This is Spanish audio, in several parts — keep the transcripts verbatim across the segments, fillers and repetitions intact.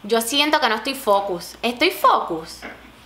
Yo siento que no estoy focus. ¿Estoy focus?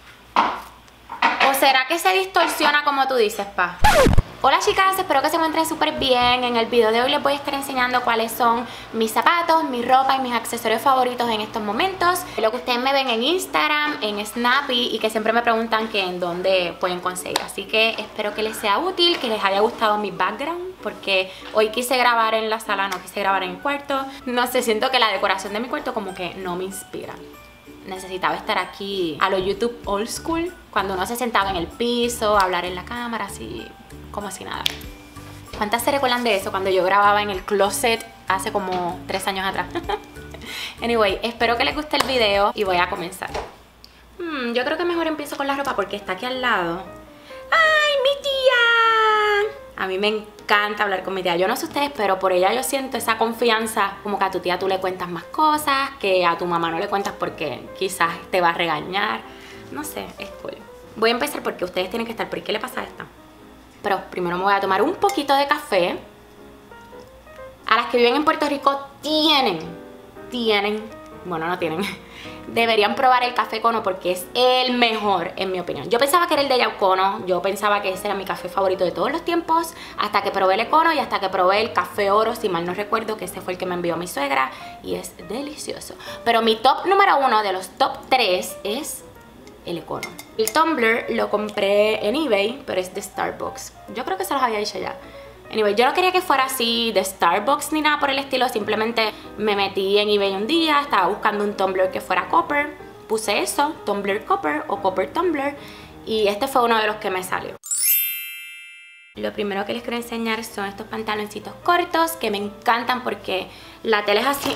¿O será que se distorsiona como tú dices, pa? Hola chicas, espero que se encuentren súper bien. En el video de hoy les voy a estar enseñando cuáles son mis zapatos, mi ropa y mis accesorios favoritos en estos momentos. Lo que ustedes me ven en Instagram, en Snappy y que siempre me preguntan que en dónde pueden conseguir. Así que espero que les sea útil, que les haya gustado mi background, porque hoy quise grabar en la sala, no quise grabar en el cuarto. No sé, siento que la decoración de mi cuarto como que no me inspira. Necesitaba estar aquí a lo YouTube old school, cuando uno se sentaba en el piso, a hablar en la cámara, así como si nada. ¿Cuántas se recuerdan de eso? Cuando yo grababa en el closet hace como tres años atrás. Anyway, espero que les guste el video y voy a comenzar. Hmm, yo creo que mejor empiezo con la ropa porque está aquí al lado. ¡Ay, mi tía! A mí me encanta hablar con mi tía. Yo no sé ustedes, pero por ella yo siento esa confianza. Como que a tu tía tú le cuentas más cosas, que a tu mamá no le cuentas porque quizás te va a regañar. No sé, es cool. Voy a empezar porque ustedes tienen que estar. ¿Por qué le pasa a esta? Pero primero me voy a tomar un poquito de café. A las que viven en Puerto Rico tienen, tienen, bueno no tienen, deberían probar el café Cono porque es el mejor en mi opinión. Yo pensaba que era el de Yaucono, yo pensaba que ese era mi café favorito de todos los tiempos, hasta que probé el Econo y hasta que probé el café Oro, si mal no recuerdo, que ese fue el que me envió mi suegra y es delicioso. Pero mi top número uno de los top tres es el Econo. El tumbler lo compré en eBay, pero es de Starbucks. Yo creo que se los había dicho ya. Anyway, yo no quería que fuera así de Starbucks ni nada por el estilo. Simplemente me metí en eBay un día, estaba buscando un tumbler que fuera copper. Puse eso, tumbler copper o copper tumbler. Y este fue uno de los que me salió. Lo primero que les quiero enseñar son estos pantaloncitos cortos que me encantan porque la tela es así.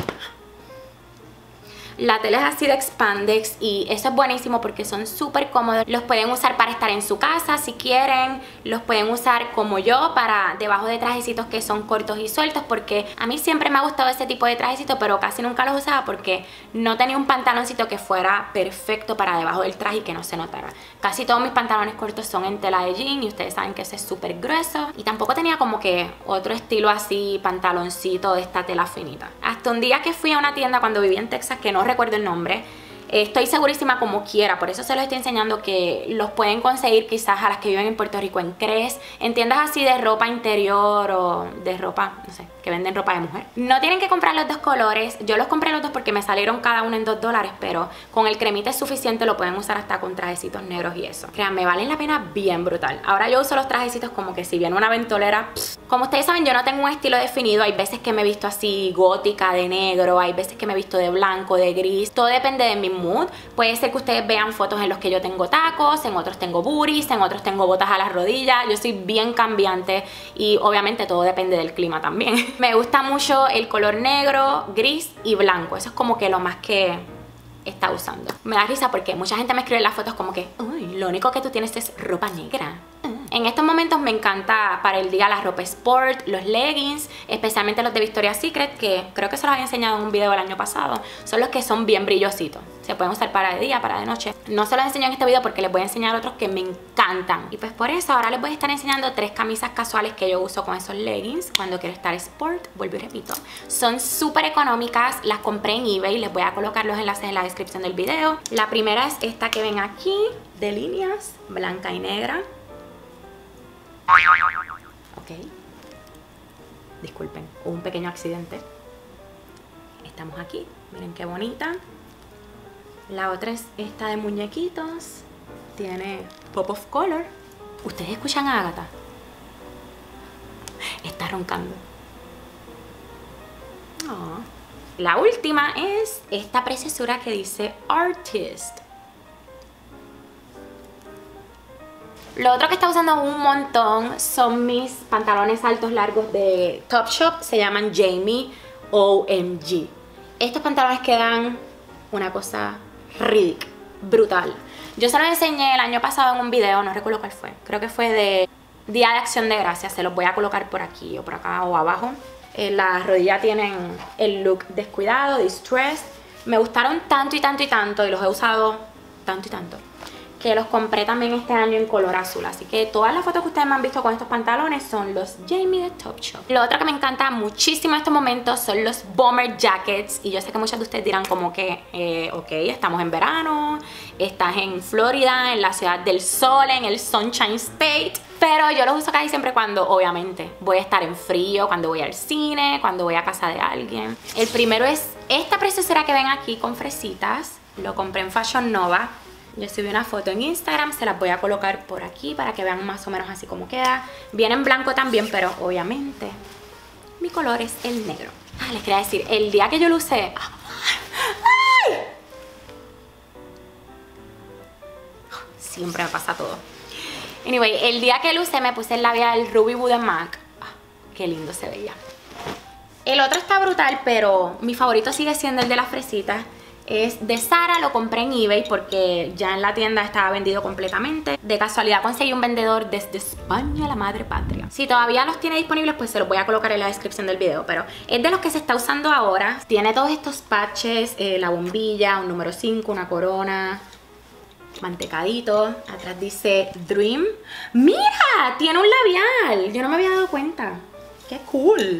La tela es así de spandex y eso es buenísimo porque son súper cómodos. Los pueden usar para estar en su casa si quieren. Los pueden usar como yo para debajo de trajecitos que son cortos y sueltos, porque a mí siempre me ha gustado ese tipo de trajecitos, pero casi nunca los usaba porque no tenía un pantaloncito que fuera perfecto para debajo del traje y que no se notara. Casi todos mis pantalones cortos son en tela de jean y ustedes saben que ese es súper grueso. Y tampoco tenía como que otro estilo así, pantaloncito de esta tela finita. Hasta un día que fui a una tienda cuando vivía en Texas, que no recuerdo el nombre, estoy segurísima como quiera, por eso se los estoy enseñando, que los pueden conseguir quizás a las que viven en Puerto Rico en Cres, en tiendas así de ropa interior o de ropa, no sé, que venden ropa de mujer. No tienen que comprar los dos colores, yo los compré los dos porque me salieron cada uno en dos dólares, pero con el cremita es suficiente, lo pueden usar hasta con trajecitos negros y eso. Créanme, valen la pena bien brutal. Ahora yo uso los trajecitos como que si viene una ventolera, pss. Como ustedes saben, yo no tengo un estilo definido, hay veces que me he visto así gótica de negro, hay veces que me he visto de blanco, de gris, todo depende de mi mood. Puede ser que ustedes vean fotos en los que yo tengo tacos, en otros tengo booties, en otros tengo botas a las rodillas. Yo soy bien cambiante y obviamente todo depende del clima también. Me gusta mucho el color negro, gris y blanco. Eso es como que lo más que está usando. Me da risa porque mucha gente me escribe en las fotos como que uy, lo único que tú tienes es ropa negra. En estos momentos me encanta para el día la ropa sport, los leggings, especialmente los de Victoria's Secret, que creo que se los había enseñado en un video el año pasado. Son los que son bien brillositos. Se pueden usar para de día, para de noche. No se los enseño en este video porque les voy a enseñar otros que me encantan. Y pues por eso ahora les voy a estar enseñando tres camisas casuales que yo uso con esos leggings cuando quiero estar sport. Vuelvo y repito. Son súper económicas. Las compré en eBay. Les voy a colocar los enlaces en la descripción del video. La primera es esta que ven aquí, de líneas, blanca y negra. Ok, disculpen, hubo un pequeño accidente. Estamos aquí, miren qué bonita. La otra es esta de muñequitos, tiene pop of color. ¿Ustedes escuchan a Agatha? Está roncando. Oh. La última es esta preciosura que dice Artist. Lo otro que está usando un montón son mis pantalones altos largos de Topshop. Se llaman Jamie O M G. Estos pantalones quedan una cosa ridícula, brutal. Yo se los enseñé el año pasado en un video, no recuerdo cuál fue. Creo que fue de Día de Acción de Gracias. Se los voy a colocar por aquí o por acá o abajo. En la rodilla tienen el look descuidado, distressed. Me gustaron tanto y tanto y tanto y los he usado tanto y tanto que los compré también este año en color azul. Así que todas las fotos que ustedes me han visto con estos pantalones son los Jamie de Topshop. Lo otro que me encanta muchísimo en estos momentos son los bomber jackets. Y yo sé que muchos de ustedes dirán como que, eh, ok, estamos en verano, estás en Florida, en la ciudad del sol, en el Sunshine State. Pero yo los uso casi siempre cuando, obviamente, voy a estar en frío, cuando voy al cine, cuando voy a casa de alguien. El primero es esta preciosura que ven aquí con fresitas. Lo compré en Fashion Nova. Yo subí una foto en Instagram, se las voy a colocar por aquí para que vean más o menos así como queda. Viene en blanco también, pero obviamente mi color es el negro. Ah, les quería decir, el día que yo lo usé... ¡Ay! Siempre me pasa todo. Anyway, el día que lo usé me puse el labial Ruby Woo de MAC. Ah, qué lindo se veía. El otro está brutal, pero mi favorito sigue siendo el de las fresitas. Es de Zara, lo compré en eBay porque ya en la tienda estaba vendido completamente. De casualidad conseguí un vendedor desde España, la madre patria. Si todavía los tiene disponibles, pues se los voy a colocar en la descripción del video. Pero es de los que se está usando ahora. Tiene todos estos patches, eh, la bombilla, un número cinco, una corona, mantecadito. Atrás dice Dream. ¡Mira! Tiene un labial. Yo no me había dado cuenta. ¡Qué cool!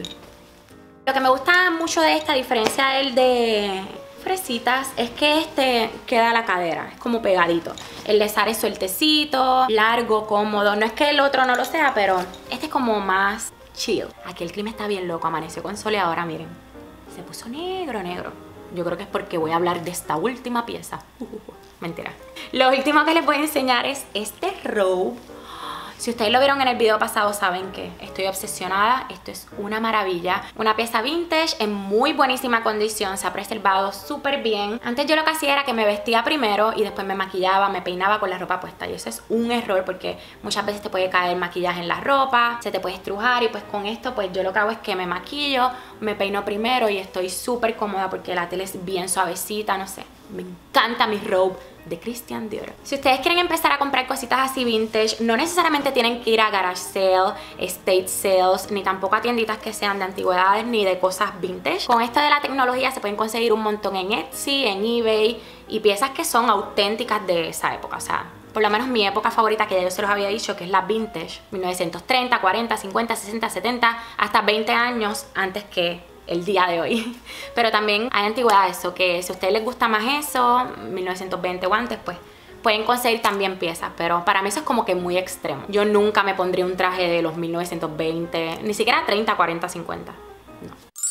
Lo que me gusta mucho de esta, a diferencia del de fresitas, es que este queda a la cadera, es como pegadito. El de Zara es sueltecito, largo, cómodo. No es que el otro no lo sea, pero este es como más chill. Aquí el clima está bien loco, amaneció con sol y ahora miren, se puso negro, negro. Yo creo que es porque voy a hablar de esta última pieza. Uh, uh, uh, mentira. Lo último que les voy a enseñar es este robe. Si ustedes lo vieron en el video pasado saben que estoy obsesionada. Esto es una maravilla. Una pieza vintage en muy buenísima condición. Se ha preservado súper bien. Antes yo lo que hacía era que me vestía primero y después me maquillaba, me peinaba con la ropa puesta. Y eso es un error porque muchas veces te puede caer maquillaje en la ropa, se te puede estrujar. Y pues con esto pues yo lo que hago es que me maquillo, me peino primero y estoy súper cómoda porque la tela es bien suavecita, no sé. Me encanta mi robe de Christian Dior. Si ustedes quieren empezar a comprar cositas así vintage, no necesariamente tienen que ir a garage sale, estate sales, ni tampoco a tienditas que sean de antigüedades ni de cosas vintage. Con esto de la tecnología se pueden conseguir un montón en Etsy, en eBay, y piezas que son auténticas de esa época. O sea, por lo menos mi época favorita, que ya yo se los había dicho, que es la vintage, mil novecientos treinta, cuarenta, cincuenta, sesenta, setenta, hasta veinte años antes que el día de hoy. Pero también hay antigüedades, eso que si a ustedes les gusta más eso, mil novecientos veinte o antes, pues pueden conseguir también piezas, pero para mí eso es como que muy extremo. Yo nunca me pondría un traje de los mil novecientos veinte, ni siquiera treinta, cuarenta, cincuenta. No.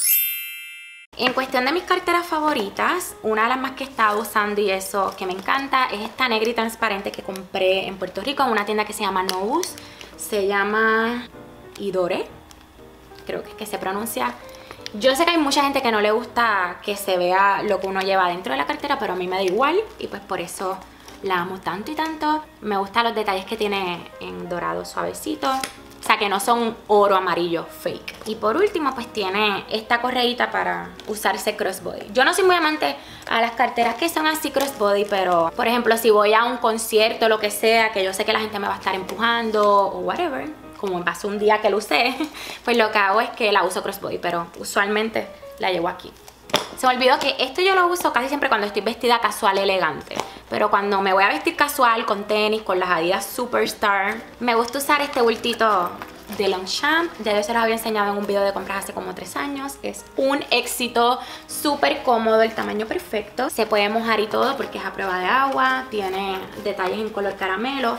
En cuestión de mis carteras favoritas, una de las más que he estado usando y eso que me encanta es esta negra y transparente que compré en Puerto Rico en una tienda que se llama Nobus. Se llama Idore, creo que es que se pronuncia. Yo sé que hay mucha gente que no le gusta que se vea lo que uno lleva dentro de la cartera, pero a mí me da igual y pues por eso la amo tanto y tanto. Me gustan los detalles que tiene en dorado suavecito, o sea que no son oro amarillo fake. Y por último pues tiene esta correíta para usarse crossbody. Yo no soy muy amante a las carteras que son así crossbody, pero por ejemplo si voy a un concierto o lo que sea, que yo sé que la gente me va a estar empujando o whatever, como me pasó un día que lo usé, pues lo que hago es que la uso crossbody, pero usualmente la llevo aquí. Se me olvidó que esto yo lo uso casi siempre cuando estoy vestida casual elegante, pero cuando me voy a vestir casual con tenis, con las Adidas Superstar, me gusta usar este bultito de Longchamp. Ya yo se los había enseñado en un video de compras hace como tres años. Es un éxito, súper cómodo, el tamaño perfecto. Se puede mojar y todo porque es a prueba de agua, tiene detalles en color caramelo.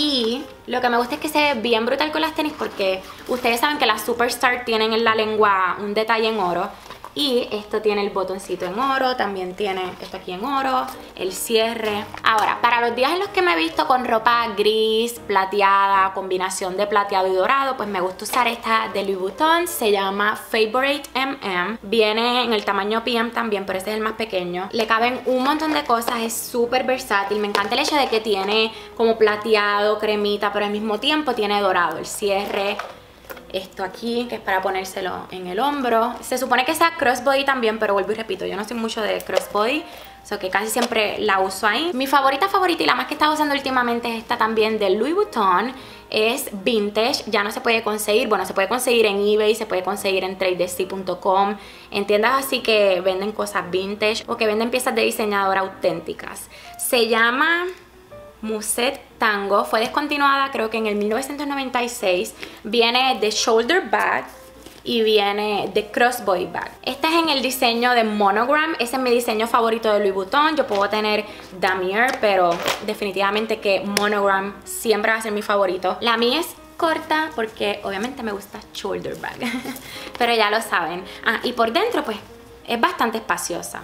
Y lo que me gusta es que se ve bien brutal con las tenis porque ustedes saben que las Superstar tienen en la lengua un detalle en oro. Y esto tiene el botoncito en oro, también tiene esto aquí en oro, el cierre. Ahora, para los días en los que me he visto con ropa gris, plateada, combinación de plateado y dorado, pues me gusta usar esta de Louis Vuitton, se llama Favorite M M. Viene en el tamaño P M también, pero este es el más pequeño. Le caben un montón de cosas, es súper versátil. Me encanta el hecho de que tiene como plateado, cremita, pero al mismo tiempo tiene dorado, el cierre. Esto aquí, que es para ponérselo en el hombro. Se supone que sea crossbody también, pero vuelvo y repito, yo no soy mucho de crossbody, o sea que casi siempre la uso ahí. Mi favorita favorita y la más que he estado usando últimamente es esta también de Louis Vuitton. Es vintage, ya no se puede conseguir, bueno, se puede conseguir en eBay, se puede conseguir en tradesty punto com, en tiendas así que venden cosas vintage o que venden piezas de diseñador auténticas. Se llama Musette Tango. Fue descontinuada creo que en el mil novecientos noventa y seis. Viene de shoulder bag y viene de crossbody bag. Este es en el diseño de Monogram. Ese es mi diseño favorito de Louis Vuitton. Yo puedo tener Damier, pero definitivamente que Monogram siempre va a ser mi favorito. La mía es corta porque obviamente me gusta shoulder bag. Pero ya lo saben. Ah, y por dentro pues es bastante espaciosa.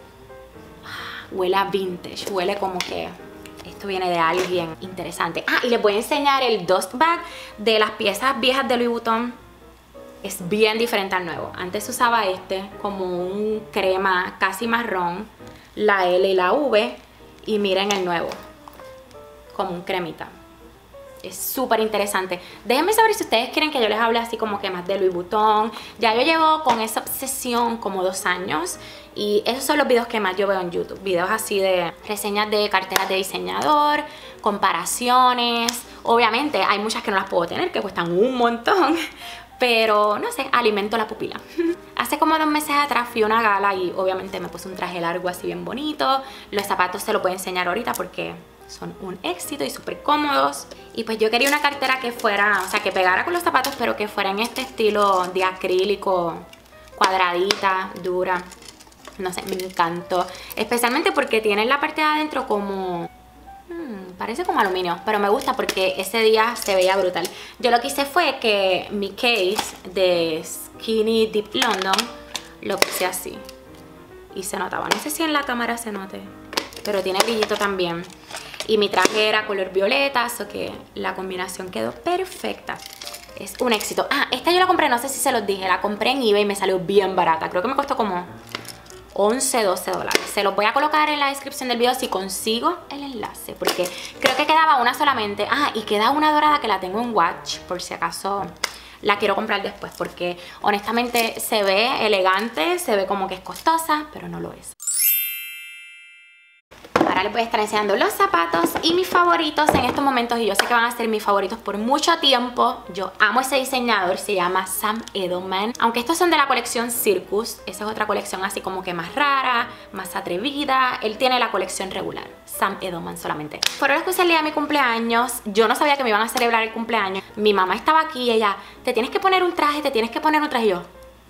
Huele a vintage. Huele como que esto viene de alguien interesante. Ah, y les voy a enseñar el dust bag de las piezas viejas de Louis Vuitton. Es bien diferente al nuevo. Antes usaba este como un crema casi marrón, la L y la V, y miren el nuevo, como un cremita. Es súper interesante. Déjenme saber si ustedes quieren que yo les hable así como que más de Louis Vuitton. Ya yo llevo con esa obsesión como dos años y esos son los videos que más yo veo en YouTube. Videos así de reseñas de carteras de diseñador, comparaciones. Obviamente hay muchas que no las puedo tener, que cuestan un montón. Pero, no sé, alimento la pupila. Hace como dos meses atrás fui a una gala y obviamente me puse un traje largo así bien bonito. Los zapatos se los voy a enseñar ahorita porque son un éxito y súper cómodos. Y pues yo quería una cartera que fuera, o sea, que pegara con los zapatos, pero que fuera en este estilo de acrílico, cuadradita, dura. No sé, me encantó. Especialmente porque tiene en la parte de adentro como... Hmm, parece como aluminio, pero me gusta porque ese día se veía brutal. Yo lo que hice fue que mi case de Skinny Dip London lo puse así y se notaba. No sé si en la cámara se note, pero tiene brillito también. Y mi traje era color violeta, así que la combinación quedó perfecta. Es un éxito. Ah, esta yo la compré, no sé si se los dije, la compré en eBay y me salió bien barata. Creo que me costó como once, doce dólares. Se los voy a colocar en la descripción del video si consigo el enlace, porque creo que quedaba una solamente. Ah, y queda una dorada que la tengo en Watch, por si acaso la quiero comprar después, porque honestamente se ve elegante, se ve como que es costosa, pero no lo es. Ahora les voy a estar enseñando los zapatos y mis favoritos en estos momentos, y yo sé que van a ser mis favoritos por mucho tiempo. Yo amo ese diseñador, se llama Sam Edelman. Aunque estos son de la colección Circus, esa es otra colección así como que más rara, más atrevida. Él tiene la colección regular, Sam Edelman solamente. Fueron los que usé el día de mi cumpleaños. Yo no sabía que me iban a celebrar el cumpleaños. Mi mamá estaba aquí y ella, te tienes que poner un traje, te tienes que poner un traje. Y yo,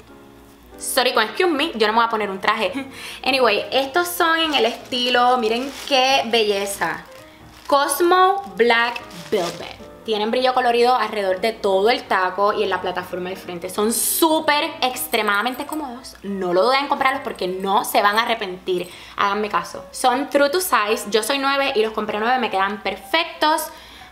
sorry, con excuse me, yo no me voy a poner un traje. Anyway, estos son en el estilo, miren qué belleza, Cosmo Black Velvet. Tienen brillo colorido alrededor de todo el taco y en la plataforma del frente. Son súper extremadamente cómodos. No lo duden en comprarlos porque no se van a arrepentir. Háganme caso. Son true to size. Yo soy nueve y los compré nueve, me quedan perfectos.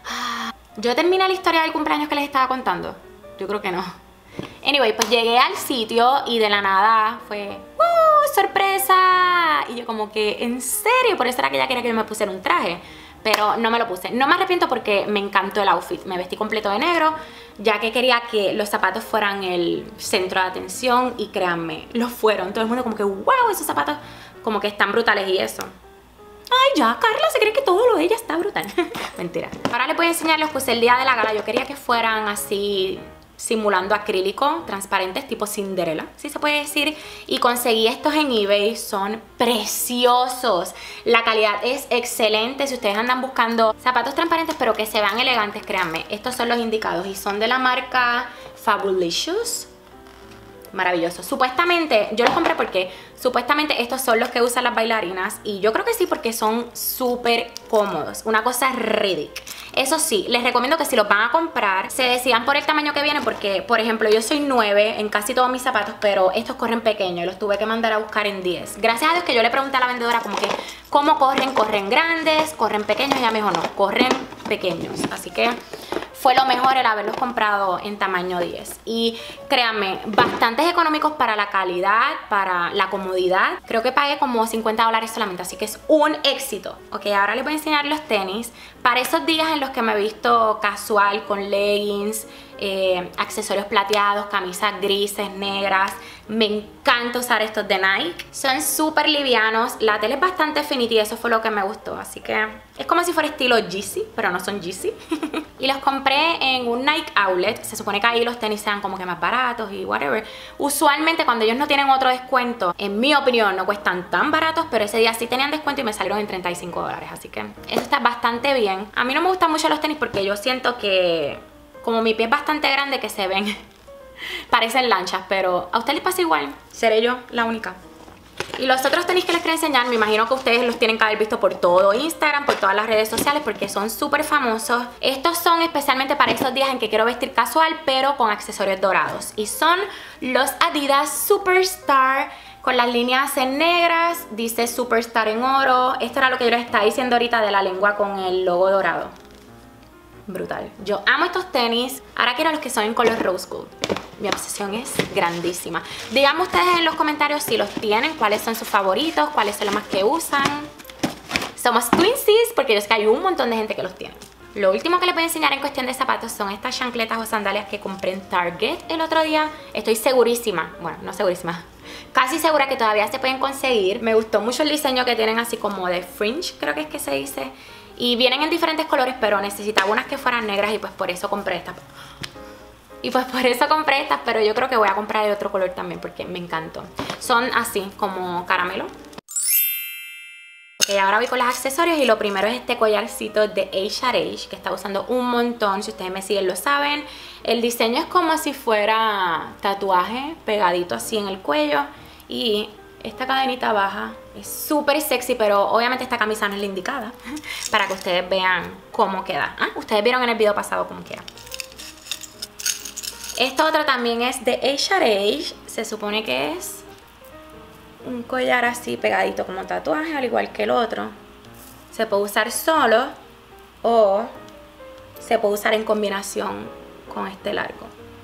Yo terminé la historia del cumpleaños que les estaba contando. Yo creo que no. Anyway, pues llegué al sitio y de la nada fue ¡uh! ¡Sorpresa! Y yo como que, ¿en serio? Por eso era que ella quería que yo me pusiera un traje. Pero no me lo puse. No me arrepiento porque me encantó el outfit. Me vestí completo de negro, ya que quería que los zapatos fueran el centro de atención. Y créanme, lo fueron. Todo el mundo como que, wow, esos zapatos como que están brutales y eso. Ay, ya, Carla se cree que todo lo de ella está brutal. Mentira. Ahora les voy a enseñar los que usé el día de la gala. Yo quería que fueran así, simulando acrílico, transparentes, tipo Cinderella, si se puede decir. Y conseguí estos en eBay, son preciosos. La calidad es excelente. Si ustedes andan buscando zapatos transparentes pero que se vean elegantes, créanme, estos son los indicados y son de la marca Fabulicious. Maravilloso. Supuestamente, yo los compré porque supuestamente estos son los que usan las bailarinas y yo creo que sí porque son súper cómodos. Una cosa ridícula. Eso sí, les recomiendo que si los van a comprar se decidan por el tamaño que viene porque, por ejemplo, yo soy nueve en casi todos mis zapatos, pero estos corren pequeños y los tuve que mandar a buscar en diez. Gracias a Dios que yo le pregunté a la vendedora como que ¿cómo corren? ¿Corren grandes? ¿Corren pequeños? Y ella me dijo no, corren pequeños. Así que fue lo mejor el haberlos comprado en tamaño diez. Y créanme, bastantes económicos para la calidad, para la comodidad. Creo que pagué como cincuenta dólares solamente, así que es un éxito. Ok, ahora les voy a enseñar los tenis. Para esos días en los que me he visto casual con leggings, eh, accesorios plateados, camisas grises, negras, Me encanta usar estos de Nike. Son súper livianos. La tela es bastante finita y eso fue lo que me gustó. Así que es como si fuera estilo Yeezy, pero no son Yeezy. Y los compré en un Nike Outlet. Se supone que ahí los tenis sean como que más baratos y whatever. Usualmente cuando ellos no tienen otro descuento, en mi opinión no cuestan tan baratos, pero ese día sí tenían descuento y me salieron en treinta y cinco dólares. Así que eso está bastante bien. A mí no me gustan mucho los tenis porque yo siento que como mi pie es bastante grande, que se ven parecen lanchas, pero a ustedes les pasa igual. Seré yo la única. Y los otros tenis que les quiero enseñar, me imagino que ustedes los tienen que haber visto por todo Instagram, por todas las redes sociales, porque son súper famosos. Estos son especialmente para esos días en que quiero vestir casual, pero con accesorios dorados. Y son los Adidas Superstar, con las líneas en negras, dice Superstar en oro. Esto era lo que yo les estaba diciendo ahorita de la lengua con el logo dorado. Brutal. Yo amo estos tenis. Ahora quiero los que son en color rose gold. Mi obsesión es grandísima. Díganme ustedes en los comentarios si los tienen, cuáles son sus favoritos, cuáles son los más que usan. Somos twinsies porque yo sé que hay un montón de gente que los tiene. Lo último que les voy a enseñar en cuestión de zapatos son estas chancletas o sandalias que compré en Target el otro día. Estoy segurísima, bueno, no segurísima, casi segura que todavía se pueden conseguir. Me gustó mucho el diseño que tienen así como de fringe, creo que es que se dice. Y vienen en diferentes colores, pero necesitaba unas que fueran negras y pues por eso compré estas. Y pues por eso compré estas, pero yo creo que voy a comprar de otro color también porque me encantó. Son así, como caramelo. Ok, ahora voy con los accesorios y lo primero es este collarcito de Age at Age que está usando un montón. Si ustedes me siguen lo saben. El diseño es como si fuera tatuaje pegadito así en el cuello. Y esta cadenita baja es súper sexy, pero obviamente esta camisa no es la indicada para que ustedes vean cómo queda. Ah, ustedes vieron en el video pasado cómo queda. Esto otro también es de Age at Age. Se supone que es un collar así pegadito como tatuaje, al igual que el otro. Se puede usar solo o se puede usar en combinación con este largo.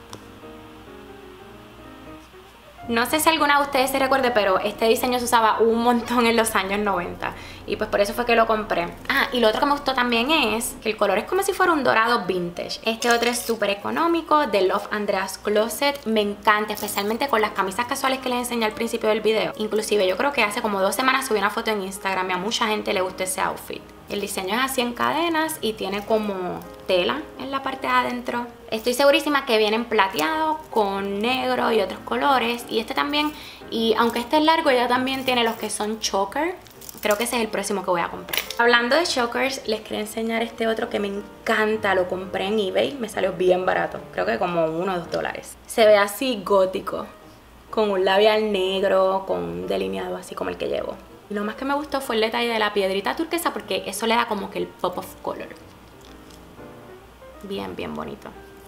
No sé si alguna de ustedes se recuerde, pero este diseño se usaba un montón en los años noventa. Y pues por eso fue que lo compré. Ah, y lo otro que me gustó también es que el color es como si fuera un dorado vintage. Este otro es súper económico, de Love Andreas Closet. Me encanta, especialmente con las camisas casuales que les enseñé al principio del video. Inclusive yo creo que hace como dos semanas subí una foto en Instagram y a mucha gente le gustó ese outfit. El diseño es así en cadenas y tiene como tela en la parte de adentro. Estoy segurísima que vienen plateado con negro y otros colores. Y este también, y aunque este es largo, ya también tiene los que son choker. Creo que ese es el próximo que voy a comprar. Hablando de chokers, les quería enseñar este otro que me encanta. Lo compré en eBay, me salió bien barato. Creo que como uno o dos dólares. Se ve así gótico, con un labial negro, con un delineado así como el que llevo. Y lo más que me gustó fue el detalle de la piedrita turquesa porque eso le da como que el pop of color. Bien, bien bonito.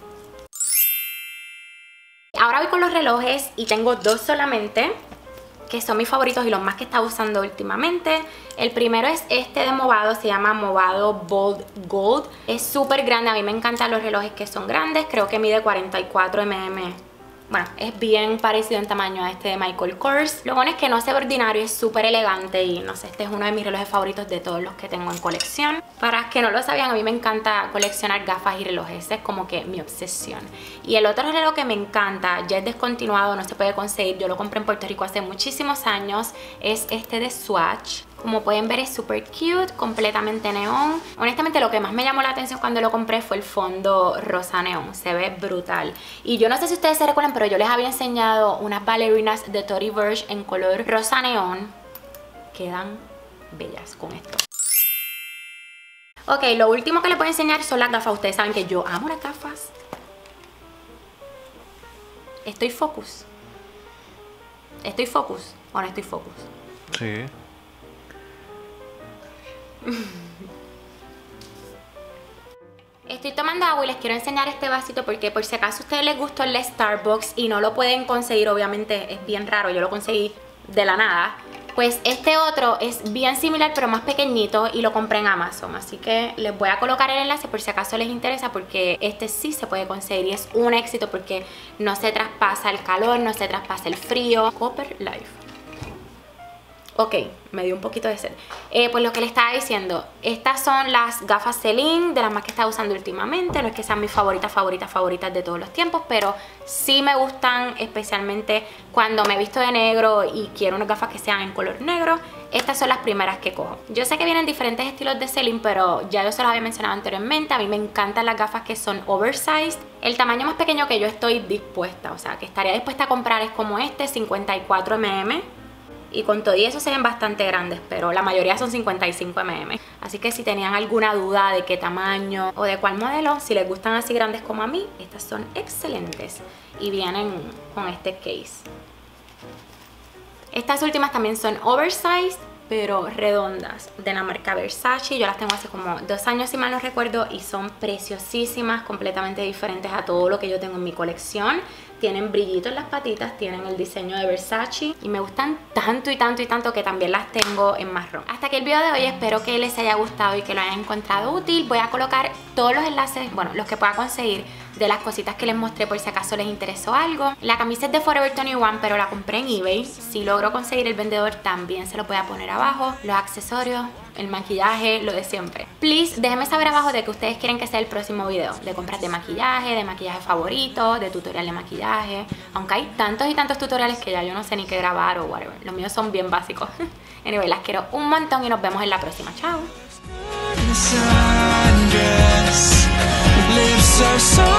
Ahora voy con los relojes y tengo dos solamente, que son mis favoritos y los más que he estado usando últimamente. El primero es este de Movado, se llama Movado Bold Gold. Es súper grande, a mí me encantan los relojes que son grandes, creo que mide cuarenta y cuatro milímetros. Bueno, es bien parecido en tamaño a este de Michael Kors. Lo bueno es que no se ve ordinario, es súper elegante y no sé, este es uno de mis relojes favoritos de todos los que tengo en colección. Para los que no lo sabían, a mí me encanta coleccionar gafas y relojes, esa es como que mi obsesión. Y el otro reloj que me encanta, ya es descontinuado, no se puede conseguir, yo lo compré en Puerto Rico hace muchísimos años, es este de Swatch. Como pueden ver es súper cute, completamente neón. Honestamente lo que más me llamó la atención cuando lo compré fue el fondo rosa neón, se ve brutal. Y yo no sé si ustedes se recuerdan, pero yo les había enseñado unas bailarinas de Tory Burch en color rosa neón. Quedan bellas con esto. Ok, lo último que les voy a enseñar son las gafas. Ustedes saben que yo amo las gafas. ¿Estoy focus? ¿Estoy focus o no estoy focus? Sí. Estoy tomando agua y les quiero enseñar este vasito porque por si acaso a ustedes les gustó el de Starbucks y no lo pueden conseguir, obviamente es bien raro, yo lo conseguí de la nada. Pues este otro es bien similar pero más pequeñito y lo compré en Amazon. Así que les voy a colocar el enlace por si acaso les interesa porque este sí se puede conseguir y es un éxito porque no se traspasa el calor, no se traspasa el frío. Copper Life. Ok, me dio un poquito de sed. Eh, pues lo que le estaba diciendo, estas son las gafas Celine, de las más que estaba usando últimamente. No es que sean mis favoritas, favoritas, favoritas de todos los tiempos, pero sí me gustan, especialmente cuando me he visto de negro y quiero unas gafas que sean en color negro. Estas son las primeras que cojo. Yo sé que vienen diferentes estilos de Celine, pero ya yo se los había mencionado anteriormente. A mí me encantan las gafas que son oversized. El tamaño más pequeño que yo estoy dispuesta, o sea, que estaría dispuesta a comprar es como este, cincuenta y cuatro milímetros. Y con todo y eso se ven bastante grandes, pero la mayoría son cincuenta y cinco milímetros. Así que si tenían alguna duda de qué tamaño o de cuál modelo, si les gustan así grandes como a mí, estas son excelentes. Y vienen con este case. Estas últimas también son oversized, pero redondas, de la marca Versace. Yo las tengo hace como dos años si mal no recuerdo y son preciosísimas, completamente diferentes a todo lo que yo tengo en mi colección. Tienen brillito en las patitas, tienen el diseño de Versace y me gustan tanto y tanto y tanto que también las tengo en marrón. Hasta aquí el video de hoy, espero que les haya gustado y que lo hayan encontrado útil. Voy a colocar todos los enlaces, bueno, los que pueda conseguir de las cositas que les mostré por si acaso les interesó algo. La camisa es de Forever veintiuno, pero la compré en eBay. Si logro conseguir el vendedor también se lo voy a poner abajo. Los accesorios, el maquillaje, lo de siempre. Please, déjenme saber abajo de que ustedes quieren que sea el próximo video. De compras de maquillaje, de maquillaje favorito, de tutorial de maquillaje. Aunque hay tantos y tantos tutoriales que ya yo no sé ni qué grabar o whatever. Los míos son bien básicos. Anyway, las quiero un montón y nos vemos en la próxima. Chao.